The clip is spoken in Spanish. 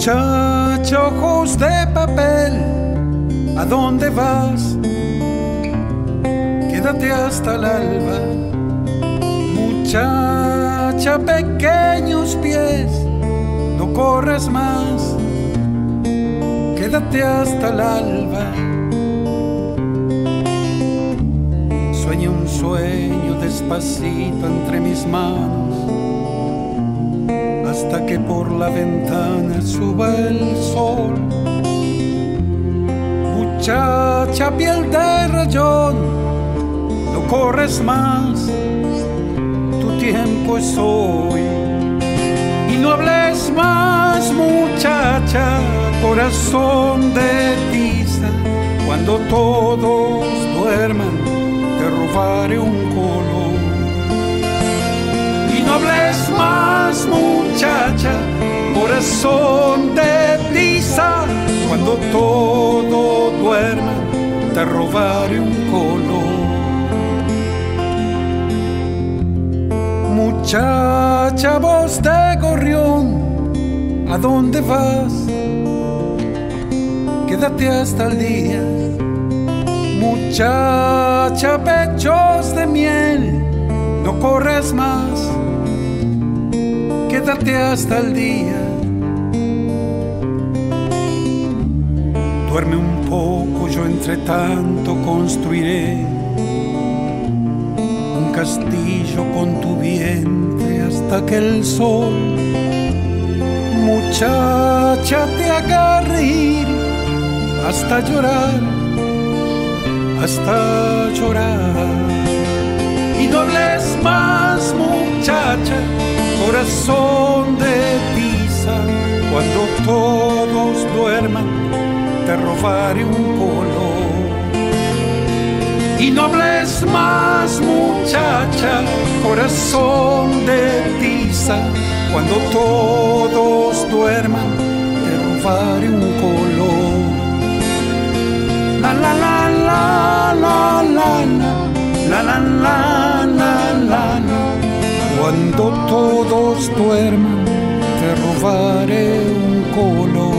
Muchacha, ojos de papel, ¿a dónde vas? Quédate hasta el alba. Muchacha, pequeños pies, no corras más. Quédate hasta el alba. Sueña un sueño despacito entre mis manos, hasta que por la ventana suba el sol. Muchacha, piel de rayón, no corres más, tu tiempo es hoy. Y no hables más, muchacha, corazón de tiza, cuando todos duerman te robaré un color. Y no hables más, muchacha, corazón de tiza, cuando todo duerma te robaré un color. Muchacha, voz de gorrión, ¿a dónde vas? Quédate hasta el día. Muchacha, pechos de miel, no corres más, quédate hasta el día. Duerme un poco, yo entre tanto construiré un castillo con tu vientre hasta que el sol, muchacha, te haga reír hasta llorar, hasta llorar. Y no hables más, muchacha, corazón de tiza, cuando todos duerman te robaré un color. Y no hables más, muchacha, corazón de tiza, cuando todos duerman te robaré un color. La la la la la la la la la la la la. Cuando todos duerman te robaré un color.